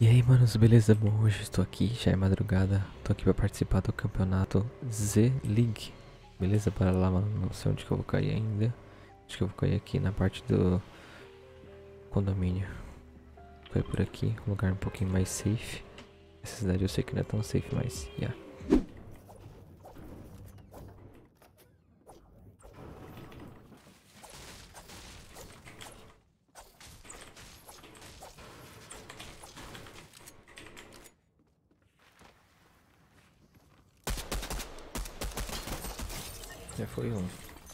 E aí, manos, beleza? Bom, hoje estou aqui, já é madrugada, tô aqui pra participar do campeonato Z-League. Beleza? Bora lá, mano, não sei onde que eu vou cair ainda. Acho que eu vou cair aqui na parte do condomínio. Vou cair por aqui, um lugar um pouquinho mais safe. Essa cidade eu sei que não é tão safe, mas, yeah. Já foi um.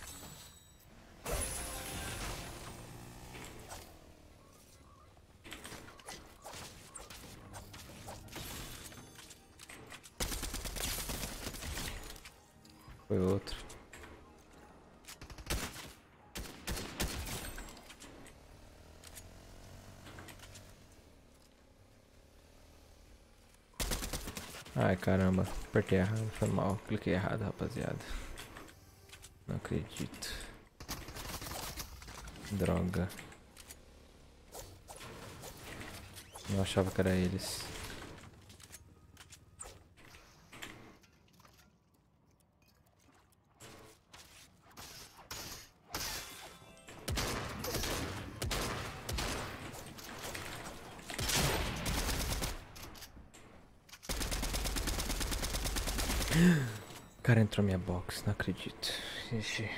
Foi outro. Ai, caramba, apertei errado, foi mal, cliquei errado, rapaziada. Não acredito. Droga. Eu achava que era eles. O cara entrou na minha box, não acredito. Ixi.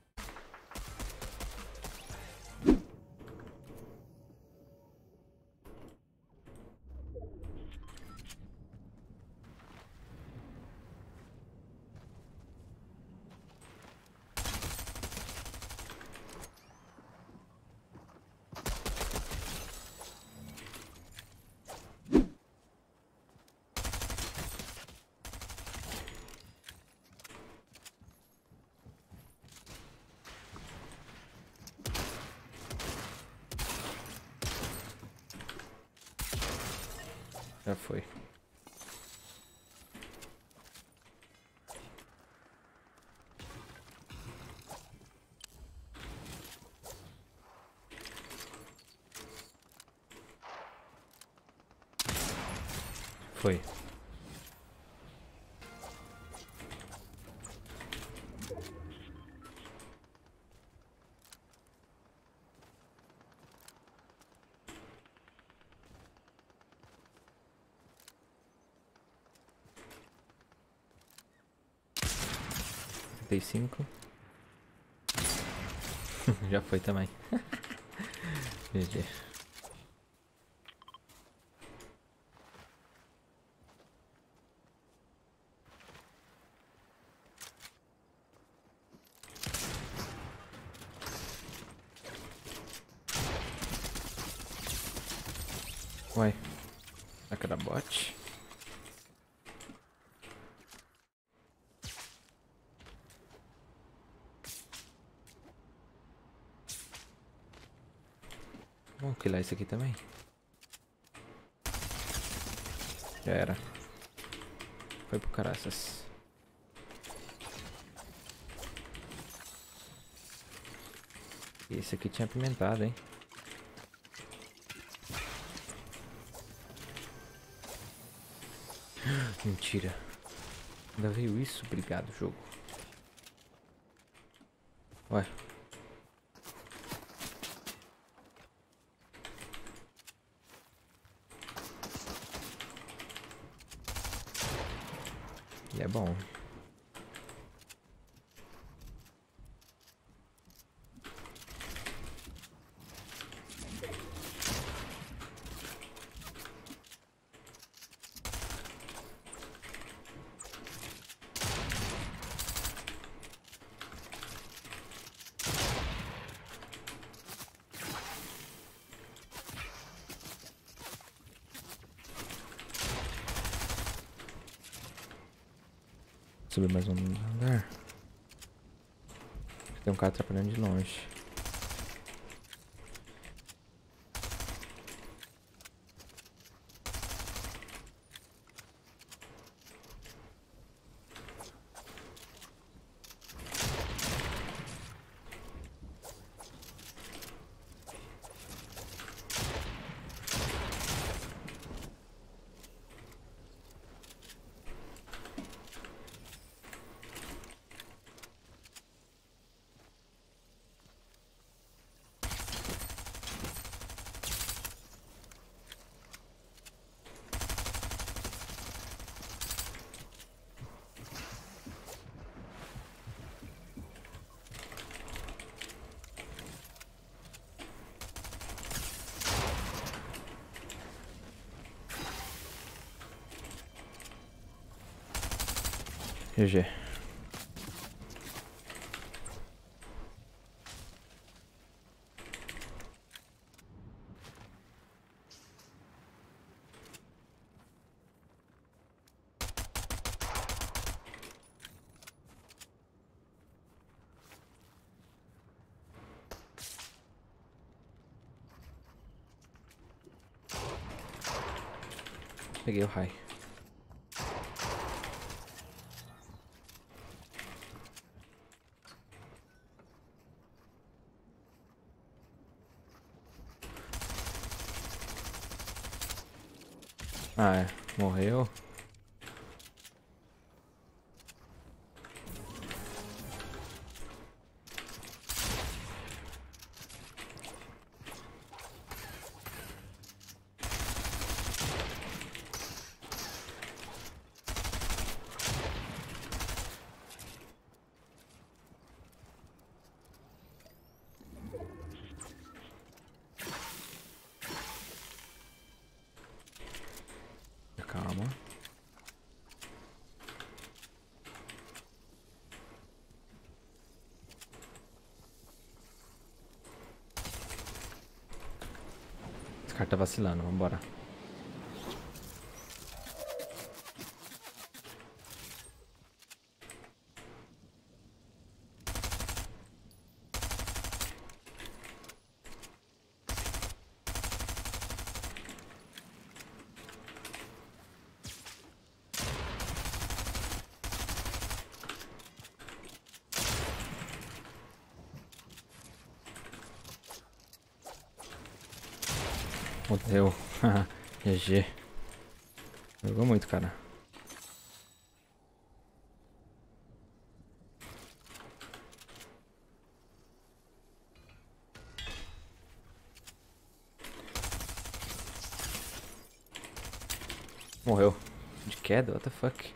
Já foi. Foi. Dei 5. Já foi também. GG. Uai. Será que era bot? Vamos killar esse aqui também. Já era. Foi pro caraças. Esse aqui tinha apimentado, hein? Mentira. Ainda veio isso? Obrigado, jogo. Ué. E é bom. Subir mais um andar. Tem um cara atrapalhando de longe. GG. Peguei o raio. Ah, é. Morreu. Calma. Esse cara tá vacilando, vambora. Morreu. GG. Jogou muito, cara. Morreu. De queda? What the fuck?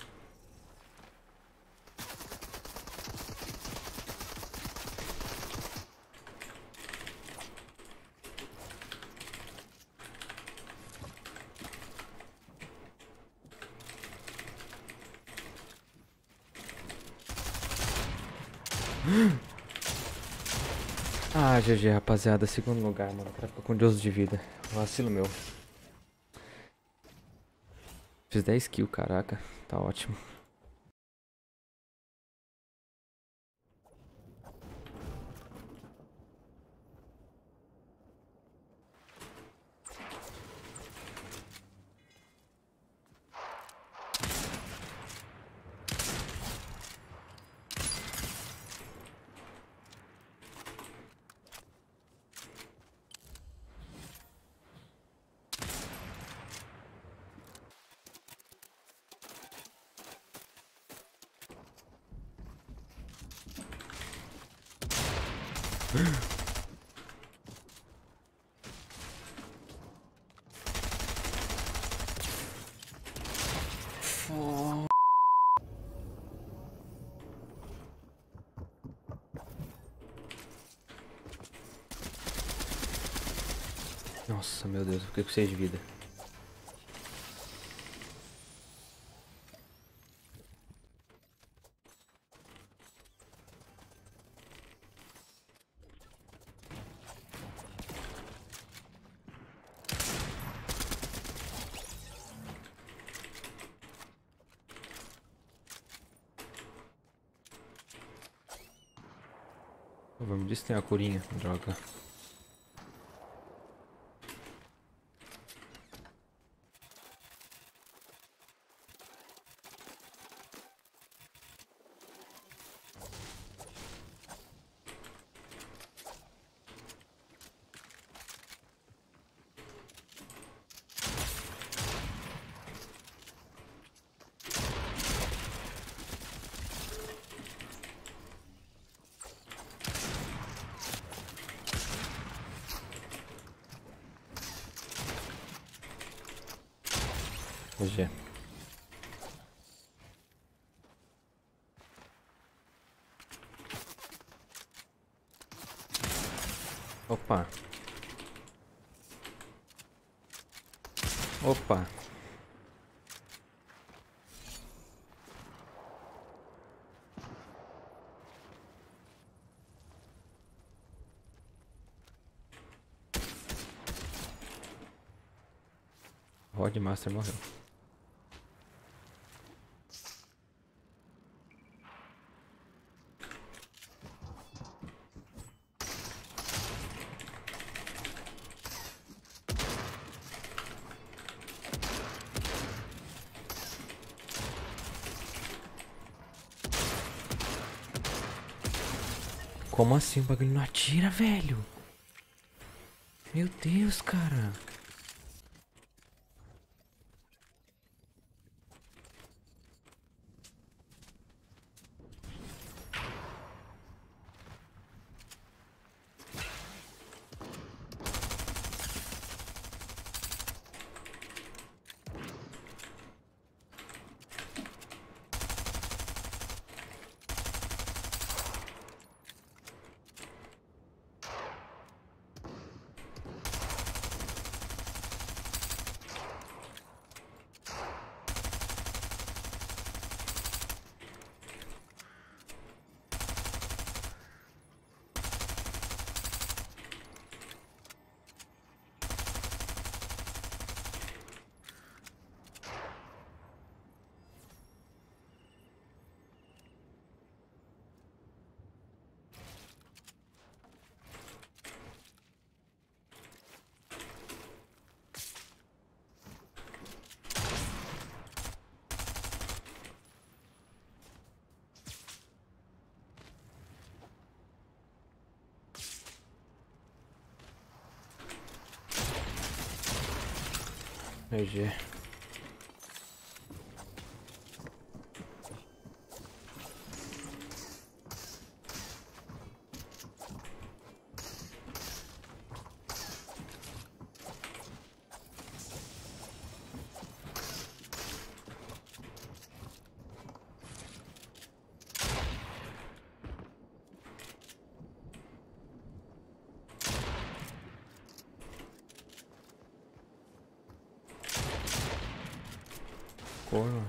Ah, GG, rapaziada. Segundo lugar, mano. O cara ficou com Deus de vida. Vacilo meu. Fiz 10 kills, caraca. Tá ótimo. Nossa, meu Deus, eu fiquei com 6 de vida. Vamos dizer que tem uma curinha, droga. GG. Opa. Opa. Rodmaster morreu. Como assim o bagulho não atira, velho? Meu Deus, cara. GG. Corno.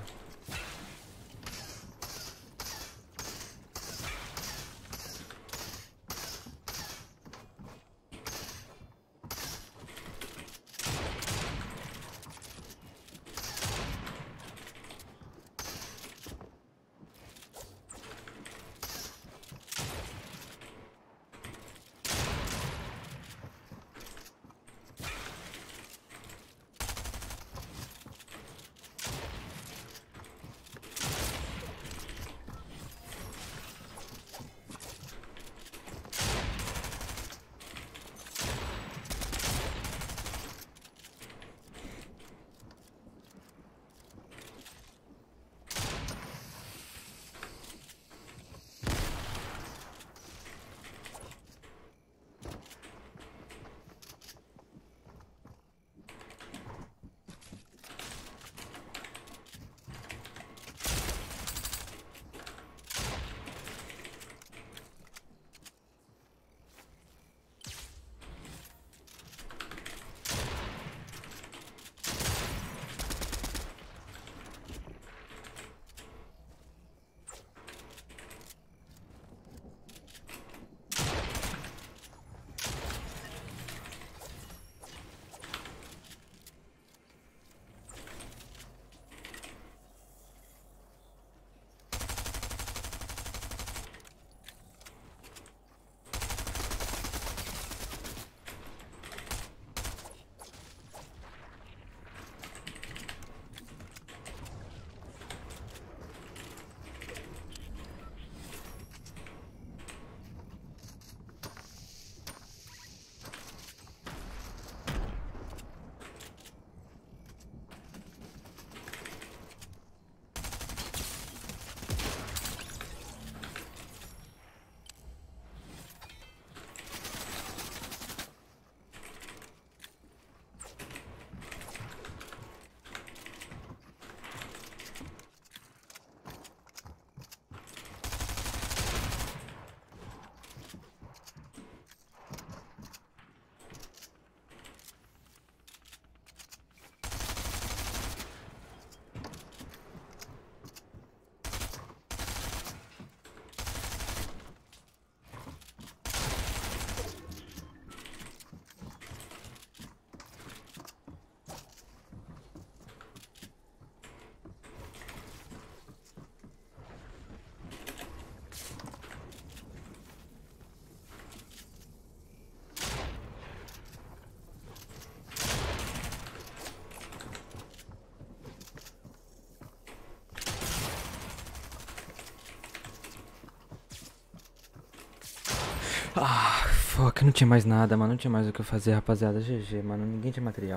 Ah, fuck, não tinha mais nada, mano. Não tinha mais o que eu fazer, rapaziada. GG, mano. Ninguém tinha material.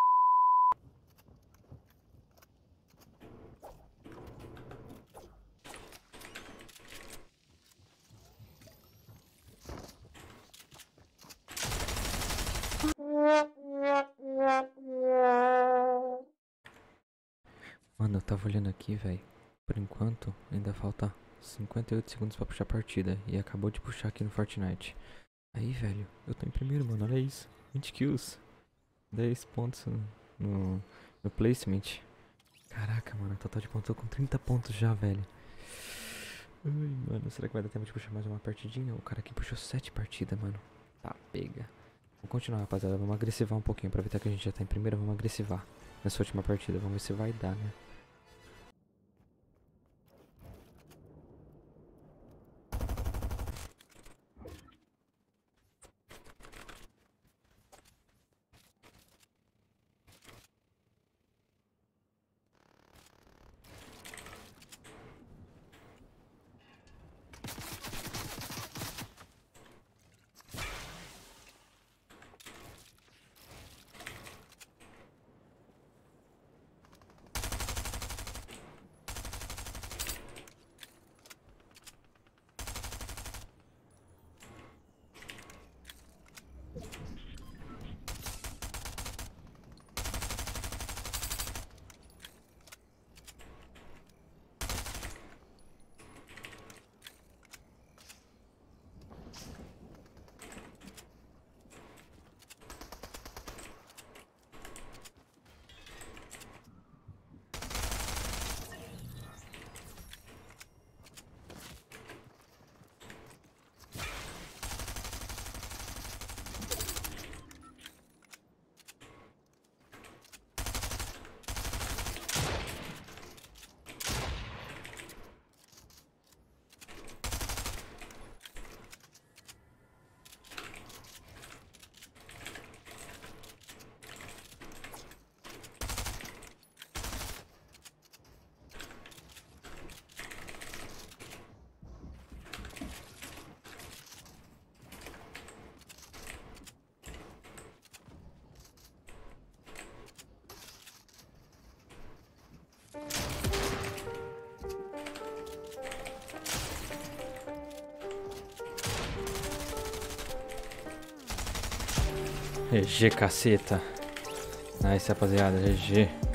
Mano, eu tava olhando aqui, velho. Por enquanto, ainda falta 58 segundos pra puxar a partida. E acabou de puxar aqui no Fortnite. Aí, velho, eu tô em primeiro, mano. Olha isso. 20 kills. 10 pontos no placement. Caraca, mano. Total de pontos. Eu tô com 30 pontos já, velho. Ai, mano. Será que vai dar tempo de puxar mais uma partidinha? O cara aqui puxou 7 partidas, mano. Tá, pega. Vamos continuar, rapaziada. Vamos agressivar um pouquinho. Aproveitar que a gente já tá em primeira. Vamos agressivar nessa última partida. Vamos ver se vai dar, né? GG, caceta. Nice, rapaziada. GG.